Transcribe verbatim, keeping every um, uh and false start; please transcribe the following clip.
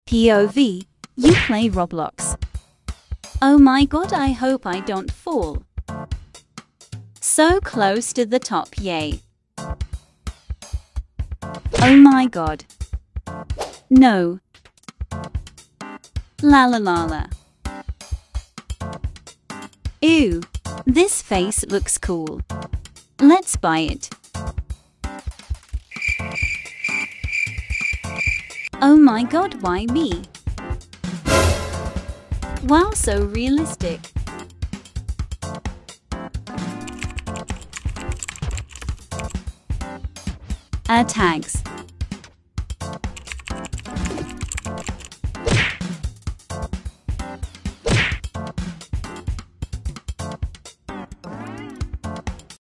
P O V, you play Roblox. Oh my god, I hope I don't fall. So close to the top, yay. Oh my god. No. La la la la. Ew, this face looks cool. Let's buy it. Oh my god, why me? Wow, so realistic. Add tags.